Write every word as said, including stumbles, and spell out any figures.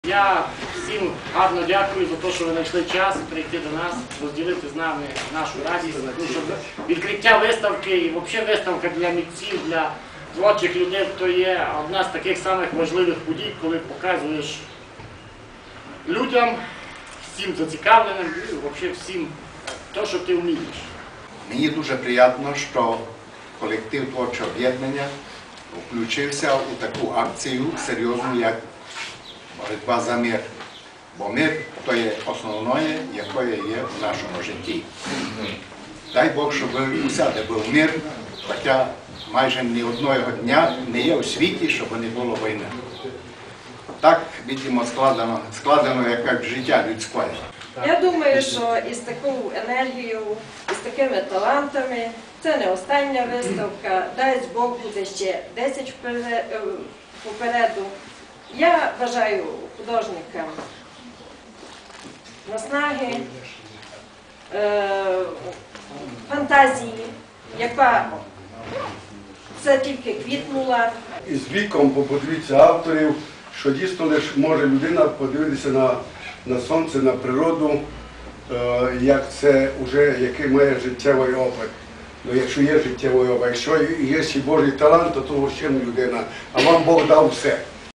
Я всім гарно дякую за те, що ви знайшли час прийти до нас, розділити з нами нашу радість. Тому що відкриття виставки і взагалі виставка для митців, для творчих людей, то є одна з таких самих важливих подій, коли показуєш людям, всім зацікавленим, і взагалі всім те, що ти вмієш. Мені дуже приємно, що колектив творчого об'єднання включився у таку акцію серйозну, як боротьба за мир. Бо мир – то є основне, яке є в нашому житті. Дай Бог, щоб усюди був мир, хоча майже ні одного дня не є у світі, щоб не було війни. Так, видимо, складено, складено як життя людське. Я думаю, що із такою енергією, із такими талантами, це не остання виставка, дасть Бог буде ще десять попереду. Я бажаю художникам наснаги, фантазії, яка все тільки квітнула. І з віком подивіться авторів, що дійсно лише може людина подивитися на, на сонце, на природу, е, як це вже, який має життєвий опит. Ну, якщо є життєвий опит, якщо є ще Божий талант, то того ще не людина, а вам Бог дав все.